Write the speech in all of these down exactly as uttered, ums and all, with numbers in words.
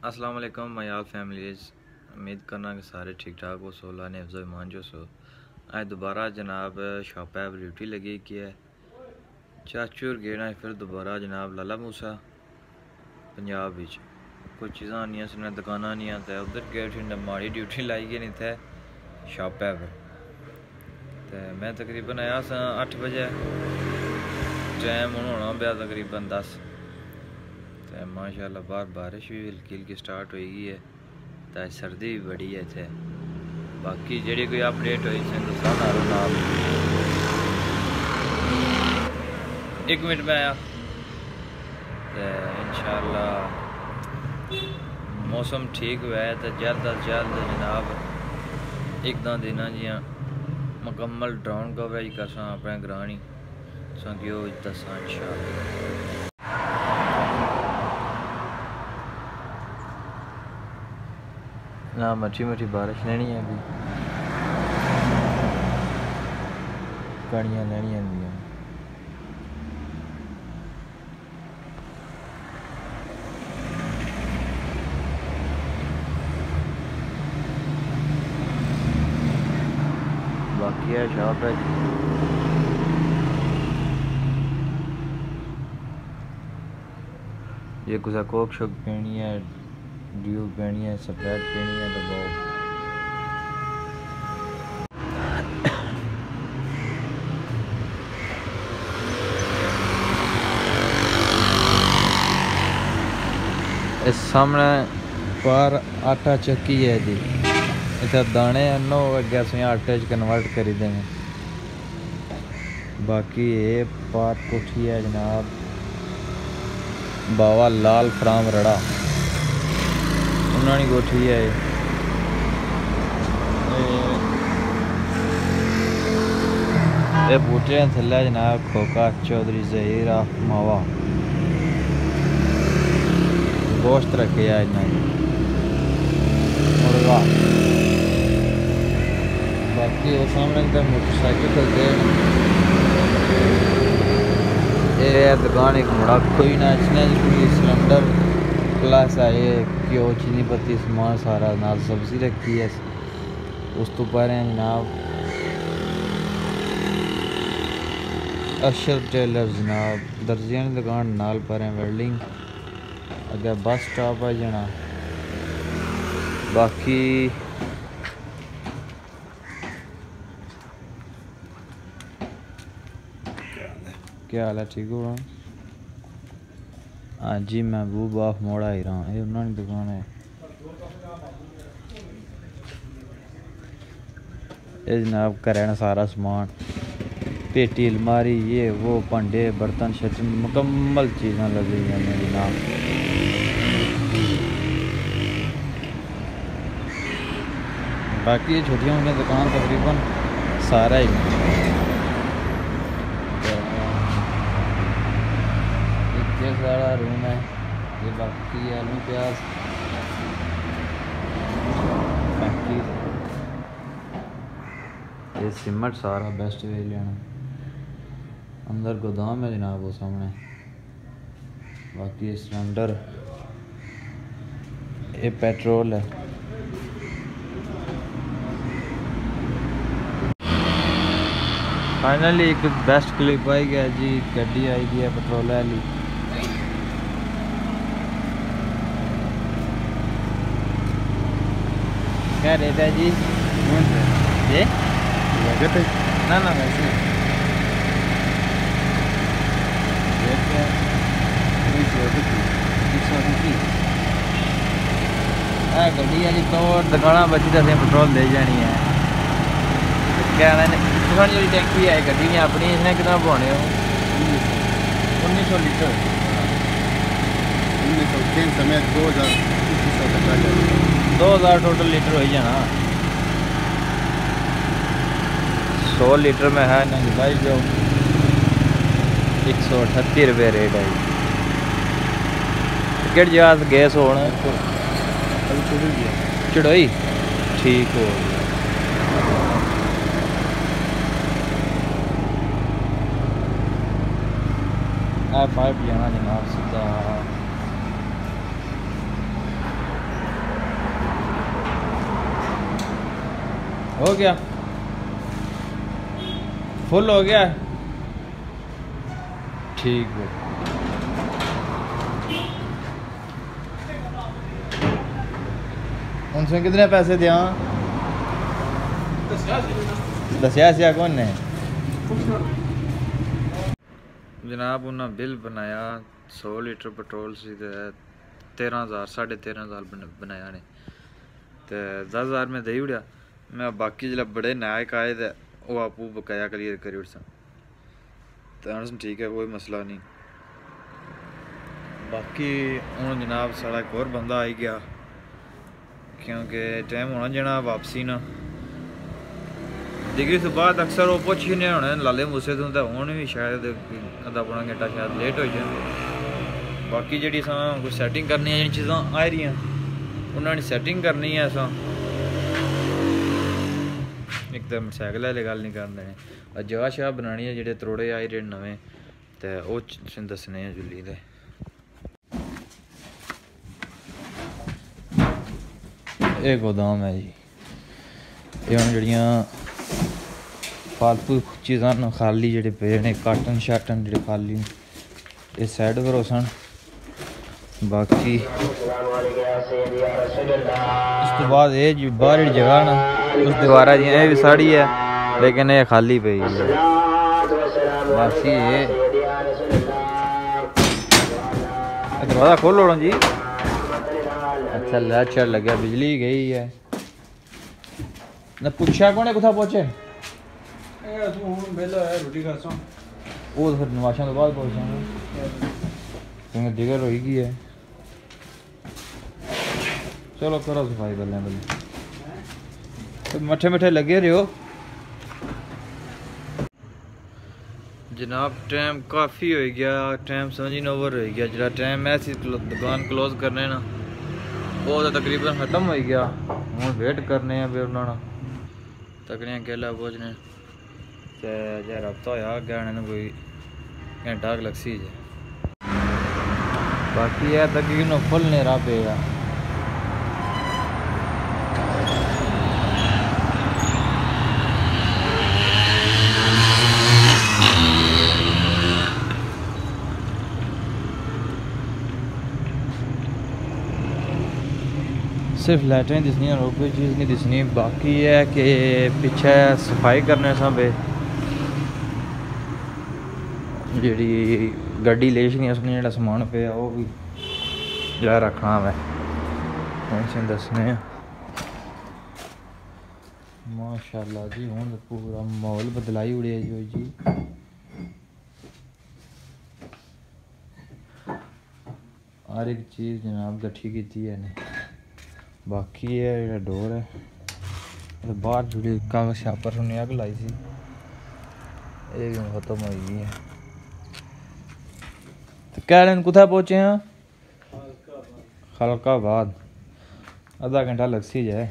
अस्सलाम वालेकुम my all families. उम्मीद करना कि सारे ठीक ठाक हो। सोलह ने अफजो ईमान जो सो अज दोबारा जनाब शॉप है ड्यूटी लगी की है चाचू और गेना फिर दोबारा जनाब लाला मूसा पंजाब विच कुछ चीज़ां आनियां सन दुकानां आनियां ते उधर गए उठी माड़ी ड्यूटी लाई गई नहीं थे शॉप है पर ते मैं तकरीबन आया सा अठ बजे टाइम हूँ होना पाया तकरीबन दस तो माशाल्लाह बाहर बारिश भी हल्की हल्की स्टार्ट हो गई है तो सर्दी भी बड़ी है इतने। बाकी जी कोई अपडेट हुई दसा नालों नाल एक मिनट में आया तो इंशाल्लाह मौसम ठीक हुआ है तो जल्द अज जल्द जनाब एक दो दिन जियां मुकम्मल ड्रोन कवरेज कर सा अपने ग्रां संख्यो दसा इंशाल्लाह। ना मठी मठी बारिश लेनी है अभी कड़ियाँ लेनी है। बाकी है शॉप है ये कुछ कोक शोक पीनी है ड्यू पीनी है स्प्राइट पीनी है तो बहुत इस सामने पर आटा चक्की है जी इतना दाने नो अगे असें आटे च कन्वर्ट करी देंगे। बाकी ये पार कोठी है जनाब बाबा लाल फराम रड़ा उन्होंने कोठी है ये बूटे थल्ले जनाब खोका चौधरी जहीरा मावा गोश्त रखे है मुर्गा। बाकी वो सामने तो मोटरसाइकिल चलते ये दुकान एक मुड़ा कोई ना इसने सिलेंडर प्लस आए घ्यो चीनी पत्ती समान सारा नाल सब्जी रखी है। उस तो पर जनाब अरशद टेलर जनाब दर्जियां की दुकान नाल पर वेल्डिंग अगे बस स्टॉप है जाना। बाकी क्या हाल है ठीक हो? हाँ जी महबूब ऑफ मोड़ा ही रहा ये उन्होंने दुकान है। ये जनाब करें सारा सामान पेटी अलमारी ये वो भांडे बर्तन शर्तन मुकम्मल चीज़ां लगी हैं जनाब। बाकी ये छोटियाँ मोटियाँ दुकान तकरीबन सारा ही एक सारा रूम है ये। बाकी आलू प्याज बाकी ये सीमेंट सारा बेस्ट वे लेना अंदर गोदाम है जनाब वो सामने। बाकी ये सिलेंडर ये पेट्रोल है। फाइनली एक बेस्ट क्लिप आई गया जी गड्डी आई गई है पेट्रोल वाली। क्या रेट है जी? ये ना ना वैसे गड्डी वाली तो दुकाना बची तो पेट्रोल दे जानी है। क्या जी टैंकी है गड्डी ने अपनी इसने कितना पाने हो उन्नीस सौ लीटर उन्नीस सौ तीन समेत दो हज़ार दो हज़ार टोटल लीटर हो जाना। सौ लीटर में है ना भाई जो एक सौ अठत्ती रुपये रेट है। टिकट जहाज गैस होना चढ़ोई ठीक हो पाइप जाना जनाब सीधा हो गया, फुल हो गया, ठीक है। उनसे कितने पैसे दिया? दसिया सिया कौन ने? जनाब उन्हें बिल बनाया सौ लीटर पेट्रोल से तेरह हज़ार साढ़े तेरह हज़ार बनाया ने ते दस हज़ार में दे उड़िया। मैं बाकी जिला बड़े नायक आए थे वो आपू बकाया क्लियर करी उड़सा तो ठीक है, कोई मसला नहीं। बाकी हूँ जनाब साढ़ा एक और बंदा आई गया क्योंकि टाइम होना जाना वापसी ना डिग्री से बाद अक्सर वो पुछ ही नहीं होने लाले मूसे तो हूँ भी शायद अद्धा पौना घंटा शायद लेट हो जाए। बाकी जी कुछ सैटिंग करनी है, चीज़ा आ रही उन्होंने सैटिंग करनी है। असा एक तो मोटरसाइकिल वाले गल नहीं करते हैं, जगह शाह बनानी है, जो त्रोड़े आए जेह्ड़े नमें तो वो दसने हैं जुली दे। ये गोदाम है जी, ये हम जड़ियाँ फालतू चीज़ा खाली जेह्ड़े पे ने काटन शाटन जेह्ड़े खाली ये साइड पर हो सन। बाकी इस तो बाद ये जी बाहर जी जगह ना उस दीवारा जी ये भी साड़ी है लेकिन ये खाली पई है। बाकी ये दरवाजा खोलो जी। अच्छा लैचर लगे, बिजली गई है ना। पूछा कौन है कुथा पहुंचे? वो फिर नवाशा तो बाद पहुंचा क्योंकि दिगर हो गई है। चलो करो सफाई कर लें तो मठे मठे लगे रहो जनाब। टाइम काफ़ी हो गया, टाइम समझी ओवर हो गया। जो टाइम ऐसी दुकान क्लोज करने ना वो तो तकरीबन ख़त्म हो गया। हूँ वेट करने फिर उन्होंने तकड़ियाँ केला पहुँचने तो जो रब्ता होया गया कोई घंटा लगसी जे। बाकी है तकरीबन फुल नेरा पेगा। सिर्फ लाइटें दिसनी और कोई चीज़ नहीं दिसनी। बाकी है कि पीछे सफाई करने सब जी गड्डी ले छड़ी उसने जो समान पे वो भी जो रखना वै उनसे दसने। माशाल्लाह जी हूँ पूरा माहौल बदलाई उड़े जो जी। हर एक चीज़ जनाब गठी की है ने। बाकी है जो डोर है बाहर जुड़ी कागज छापर उन्हें अग लाई सी ये भी खत्म हो गई है। तो कह रहे कुत्थे पहुंचे हैं? खलकाबाद। आधा घंटा लग सी जाए।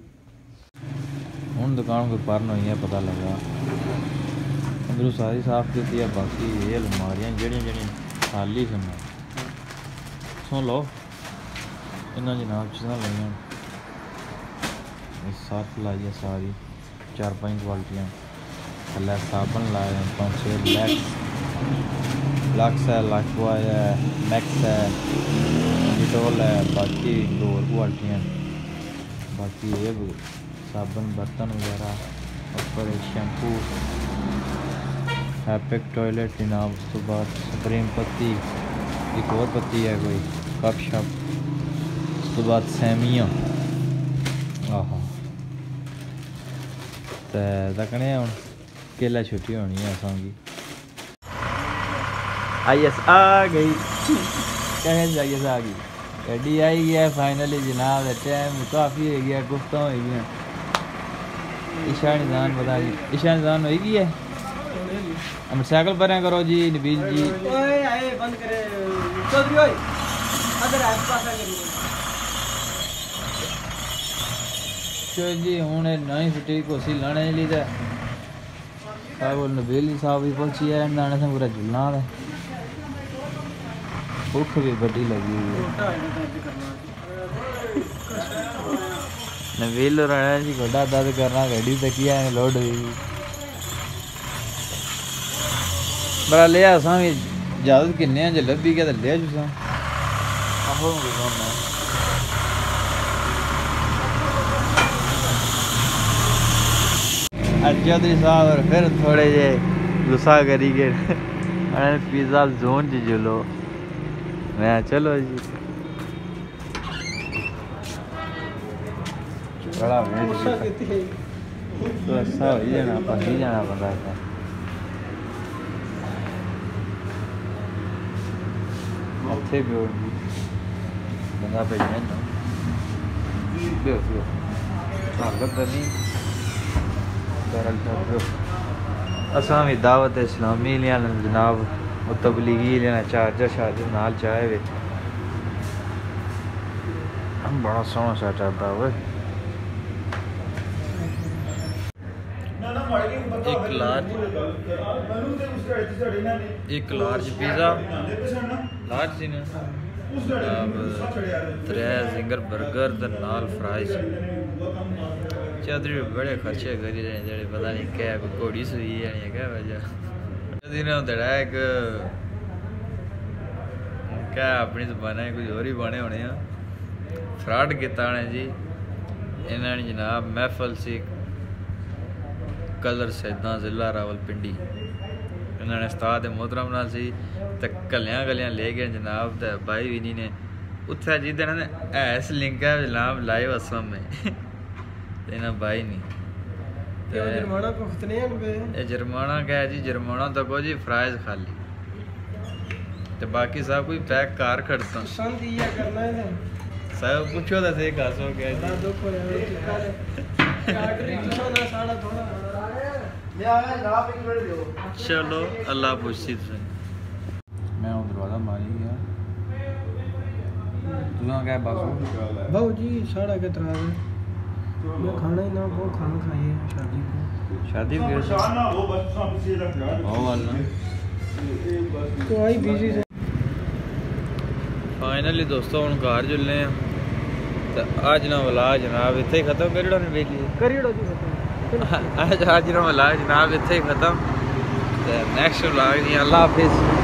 हूँ दुकान कोई परन हुई है पता लगा अंदरों सारी साफ की है। बाकी ये अलमारियां जड़ियाँ जड़ियाँ खाली सुन सुन लो इन्होंने जनाब चीज़ा लाइया सर्फ लाई है सारी चार पाँच क्वालिटियाँ थले साबन लाए हैं पाँच छः लैक्स लक्स है लाइफबॉय है मैक्स है डिटोल है। बाकी दो और क्वालिटियाँ बाकी ये साबन बर्तन वगैरह ऊपर शैम्पू हैपिक टॉयलेट जनाब। उस तो बाद सुप्रीम पत्ती एक और पत्ती है कोई कप शप। उस तो बाद सैमियाँ आहा तो तकने हूँ केला छुट्टी होनी है असां की। आई एस आ गई कहें आई एस आ गई गड्डी आई है फाइनली जनाब। टाइम काफ़ी हो गया गुफ्ता हो गई ईशा निजान बता जी ईशा निजान हो गई है। मोटरसाइकिल पर करो जी नबील जी। चलो जी हूँ नई छुट्टी कोसी लाने ली तो साहब नबील साहब भी पहुंची है नाने से पूरा झुलना है। भुख भी बड़ी लगी हुई है। नवील राणा जी गोडा दर्द करना गड्डी तकिया ने लोड हुई बड़ा ले असां भी इजाजत किन्ने जे लब्भी गया ते ले जुसां आहो गुजारना आज चौधरी साहब और फिर थोड़े जे गुस्सा करी के पिज़्ज़ा जोन च जुलो मैं चलो जी बड़ा तो ऐसा हो जाना पहुंच जाना बंदा है अच्छे भी हो बंदा पे जाना बियो बियो स्वागत नहीं करल तो असां भी दावत इस्लामी लिया जनाब वो तबलीगी लेना चार्जर शार्जर नाल चाहे वे बड़ा सोहना सेटअप है वो एक लार्ज एक लार्ज पिज़्ज़ा लार्ज सी ना त्रै जिंगर बर्गर ते नाल फ्राइज चौधरी बड़े खर्चे करी रहे जेह्ड़े पता नहीं क्या कोई घोड़ी सूई जानी क्या वजह चौधरी ने एक क्या अपनी जबाना कुछ होर ही बने होने फ्रॉड किया उन्हें जी इन्होंने जनाब महफल सी कलर सैदा जिला रावलपिंडी इन्होंने उस्ताद मोहतरम नाल सी ते कलियां कलियां ले गए जनाब ते भाई भी नहीं ने उत्थे जिद ने ऐस लिंक है जनाब लाइव असम में इन्हें भाई नहीं जुर्माना भुगतने ये जुर्माना क्या है जी जुर्माना तो को जी फ्राइज खाली ते बाकी सब कोई पैक कार खड़ता सब पूछो तो सही खासो क्या चलो अल्लाह पुछती तुझे मैं दरवाजा मारी गया तुझा क्या बस बहु जी साढ़ा के तरह मैं खाना ही ना वो खाना खाइए शादी को शादी वो वाला तो आई बिजी से फाइनली दोस्तों हम घर जुलने तो अज ना वाला जनाब इत्थे ही खत्म करी ओड़ो वेली करी ओड़ो जी खत्म अज अज ना वाला जनाब इत्थे ही खत्म ते नेक्स्ट व्लॉग जी अल्लाह हाफिज़।